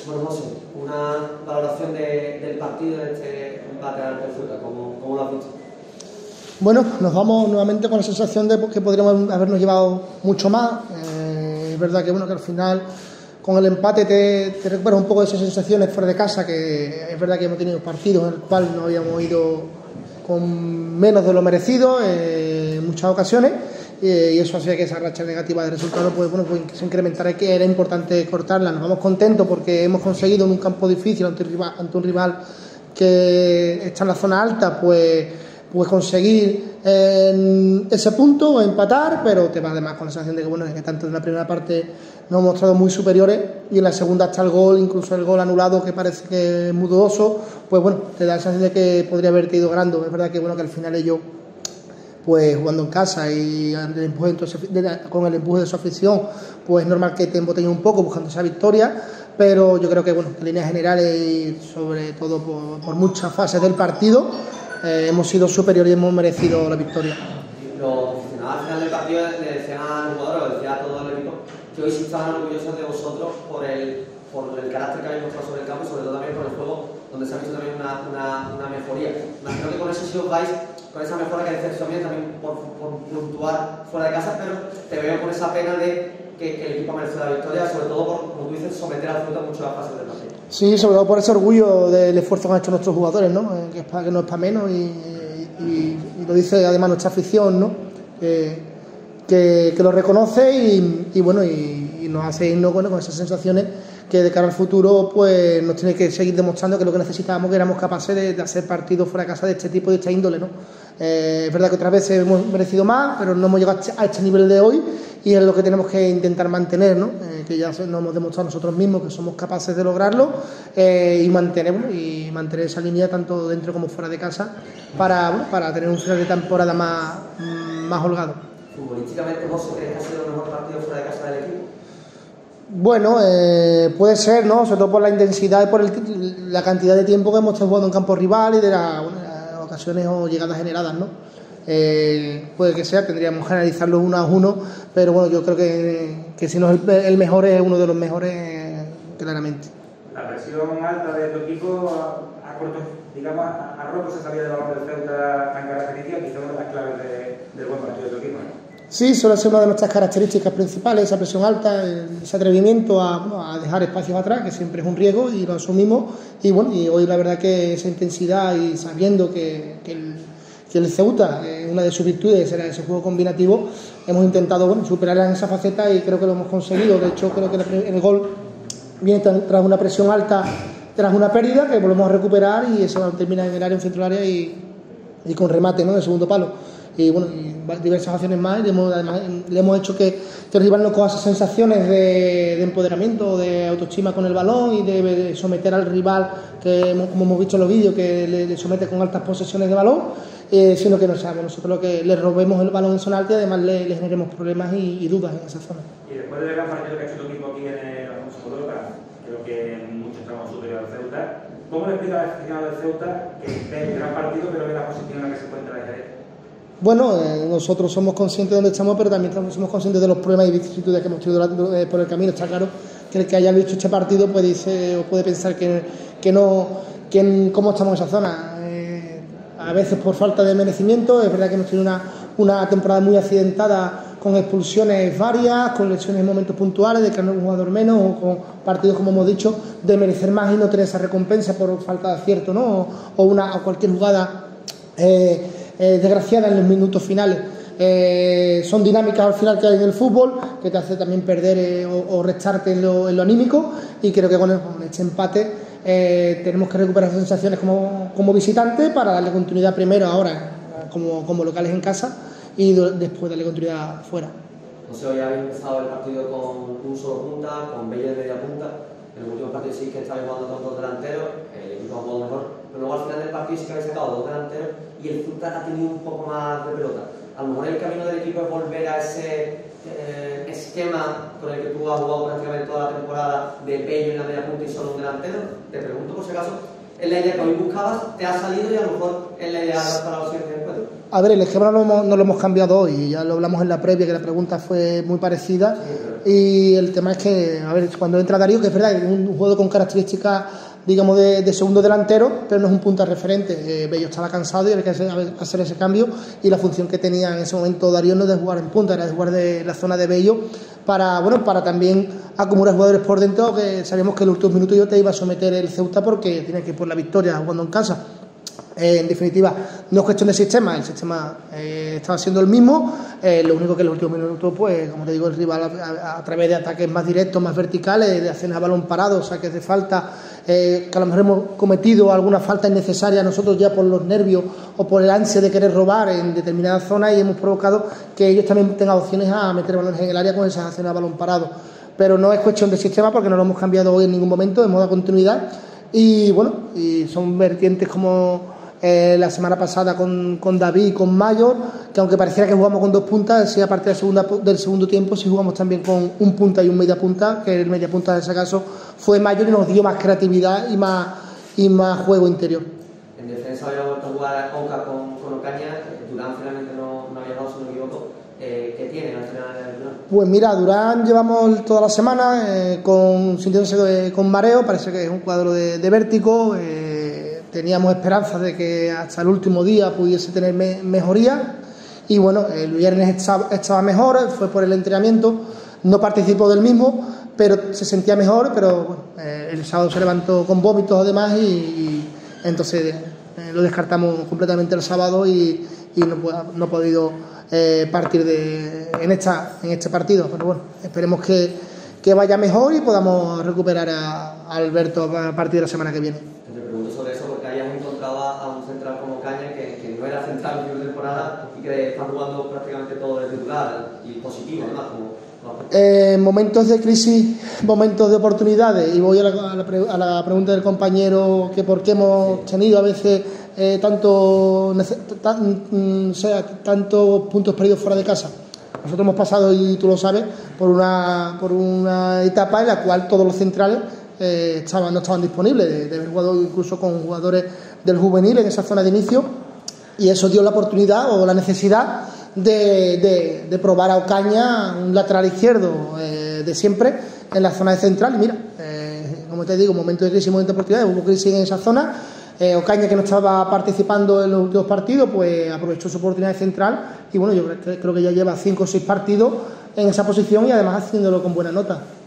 Bueno, José, una valoración del partido de este empate al Ceuta, ¿cómo lo has visto? Bueno, nos vamos nuevamente con la sensación de que podríamos habernos llevado mucho más. Es verdad que, bueno, que al final con el empate te recuperas un poco de esas sensaciones fuera de casa, que es verdad que hemos tenido partidos en el cual no habíamos ido con menos de lo merecido en muchas ocasiones, y eso hacía que esa racha negativa de resultados pues se incrementara, que era importante cortarla. Nos vamos contentos porque hemos conseguido en un campo difícil ante un rival que está en la zona alta pues conseguir ese punto o empatar, pero te va además con la sensación de que, bueno, que tanto en la primera parte nos hemos mostrado muy superiores y en la segunda hasta el gol, incluso el gol anulado que parece que es muy dudoso, pues bueno, te da la sensación de que podría haberte ido ganando. Es verdad que, bueno, que al final ellos, pues jugando en casa y con el empuje de su afición, pues es normal que te embotellen un poco buscando esa victoria, pero yo creo que, bueno, en líneas generales y sobre todo por muchas fases del partido, hemos sido superiores y hemos merecido la victoria. Los aficionados al final del partido le decían a los jugadores, le decían a todo el equipo, que hoy sí estaban orgullosos de vosotros por el carácter que habéis mostrado sobre el campo y sobre todo también por el juego, donde se ha visto también una mejoría. Imagino que con eso sí os vais, con esa mejora que decías también por puntuar fuera de casa, pero te veo con esa pena de que el equipo merece la victoria, sobre todo por, como tú dices, someter al Ceuta mucho las fases del partido. Sí, sobre todo por ese orgullo del esfuerzo que han hecho nuestros jugadores, ¿no? Que no es para menos, y lo dice además nuestra afición, ¿no? Que lo reconoce y bueno, y nos hace irnos con esas sensaciones que de cara al futuro pues nos tiene que seguir demostrando que lo que necesitábamos, que éramos capaces de hacer partidos fuera de casa de este tipo y de esta índole, ¿no? Es verdad que otras veces hemos merecido más, pero no hemos llegado a este nivel de hoy, y es lo que tenemos que intentar mantener, ¿no? Que ya nos hemos demostrado nosotros mismos que somos capaces de lograrlo, y mantener esa línea tanto dentro como fuera de casa para tener un final de temporada más holgado. ¿Futbolísticamente vos crees que ha sido el mejor partido fuera de casa del equipo? Bueno, puede ser, ¿no? Sobre todo por la intensidad y por la cantidad de tiempo que hemos estado jugando en campo rival y de las ocasiones o llegadas generadas, ¿no? Puede que sea, tendríamos que analizarlo uno a uno, pero bueno, yo creo que si no es el mejor, es uno de los mejores claramente. La presión alta de tu equipo ha roto esa salida de balón del Ceuta tan característica, quizá una de las claves del buen partido de tu equipo, ¿no? Sí, suele ser una de nuestras características principales, esa presión alta, ese atrevimiento a dejar espacios atrás, que siempre es un riesgo y lo asumimos. Y bueno, y hoy la verdad que esa intensidad, y sabiendo que el Ceuta, una de sus virtudes era ese juego combinativo, hemos intentado superarla en esa faceta y creo que lo hemos conseguido. De hecho, creo que el gol viene tras una presión alta, tras una pérdida que volvemos a recuperar, y eso termina en el área, en centro del área y con remate, ¿no?, de segundo palo. Y bueno, y diversas acciones más, y le hemos hecho que el rival no coja esas sensaciones de empoderamiento, de autoestima con el balón y de someter al rival, que como hemos visto en los vídeos, que le somete con altas posesiones de balón, sino que no seamos nosotros lo que le robemos el balón en zona alta y además le generemos problemas y dudas en esa zona. Y después del gran partido que ha hecho tu equipo aquí en el Alfonso Córdoba, creo que muchos estamos superior al Ceuta, ¿cómo le explica al aficionado del Ceuta que ve el gran partido pero ve la posición en la que se encuentra la Jerez? Bueno, nosotros somos conscientes de dónde estamos, pero también somos conscientes de los problemas y vicisitudes que hemos tenido por el camino. Está claro que el que haya visto este partido puede pensar que no, cómo estamos en esa zona. A veces por falta de merecimiento. Es verdad que hemos tenido una temporada muy accidentada, con expulsiones varias, con lesiones en momentos puntuales, de que no hay un jugador menos, o con partidos, como hemos dicho, de merecer más y no tener esa recompensa por falta de acierto, ¿no? O cualquier jugada desgraciada en los minutos finales. Son dinámicas al final que hay en el fútbol, que te hace también perder o restarte en lo anímico, y creo que con este empate tenemos que recuperar esas sensaciones como visitantes para darle continuidad primero ahora como locales en casa, y después darle continuidad fuera. No sé, hoy habéis empezado el partido con un solo punta, con Bella de media punta. En el último partido sí que estabais jugando con dos delanteros, el equipo ha jugado mejor, pero luego al final del partido sí que habéis sacado dos delanteros y el Ceuta ha tenido un poco más de pelota. A lo mejor el camino del equipo es volver a ese esquema con el que tú has jugado prácticamente toda la temporada, de Bello en la media punta y solo un delantero. Te pregunto por si acaso, ¿es la idea que hoy buscabas, te ha salido y a lo mejor es la idea para los siguientes encuentros? A ver, el esquema no lo hemos cambiado hoy, ya lo hablamos en la previa, que la pregunta fue muy parecida, y el tema es que, a ver, cuando entra Darío, que es verdad, es un juego con características, digamos, de segundo delantero, pero no es un punta referente. Bello estaba cansado y había que hacer ese cambio, y la función que tenía en ese momento Darío no es de jugar en punta, era de jugar de la zona de Bello para también acumular jugadores por dentro, que sabíamos que en los últimos minutos yo te iba a someter el Ceuta porque tenía que ir por la victoria jugando en casa. En definitiva, no es cuestión de sistema, el sistema estaba siendo el mismo, lo único que en los últimos minutos, pues, como te digo, el rival a través de ataques más directos, más verticales, de acciones a balón parado, saques de falta, que a lo mejor hemos cometido alguna falta innecesaria nosotros ya por los nervios o por el ansia de querer robar en determinadas zonas, y hemos provocado que ellos también tengan opciones a meter balones en el área con esas acciones a balón parado. Pero no es cuestión de sistema, porque no lo hemos cambiado hoy en ningún momento, hemos dado continuidad, y bueno, y son vertientes como la semana pasada con David y con Mayor, que aunque pareciera que jugamos con dos puntas, sí, a partir del segundo tiempo sí jugamos también con un punta y un media punta, que el media punta en ese caso fue Mayor, y nos dio más creatividad y más juego interior. En defensa había vuelto a jugar Oca con Ocaña, Durán finalmente no había dado, si no me equivoco. ¿Qué tiene al final Durán? Pues mira, Durán llevamos toda la semana sintiéndose con mareo, parece que es un cuadro de vértigo. Teníamos esperanzas de que hasta el último día pudiese tener mejoría, y bueno, el viernes estaba mejor, fue por el entrenamiento, no participó del mismo, pero se sentía mejor, pero bueno, el sábado se levantó con vómitos además, y entonces lo descartamos completamente el sábado, y no ha podido partir en este partido, pero bueno, esperemos que vaya mejor y podamos recuperar a Alberto a partir de la semana que viene. Te pregunto sobre eso porque hayas encontrado a un central como Caña que no era central en primera temporada y que está jugando prácticamente todo de titular y positivo, además. Momentos de crisis, momentos de oportunidades, y voy a la pregunta del compañero, que por qué hemos tenido a veces tantos puntos perdidos fuera de casa. Nosotros hemos pasado, y tú lo sabes, por una etapa en la cual todos los centrales no estaban disponibles, de haber jugado incluso con jugadores del juvenil en esa zona de inicio, y eso dio la oportunidad o la necesidad de probar a Ocaña, un lateral izquierdo de siempre, en la zona de central. Y mira, como te digo, momento de crisis, momento de oportunidad, hubo crisis en esa zona. Ocaña, que no estaba participando en los últimos partidos, pues aprovechó su oportunidad de central, y bueno, yo creo que ya lleva 5 o 6 partidos en esa posición, y además haciéndolo con buena nota.